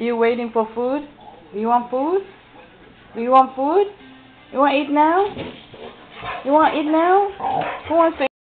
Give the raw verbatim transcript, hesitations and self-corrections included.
you waiting for food? Do you want food? Do you want food? You want to eat now? You want to eat now? Who wants to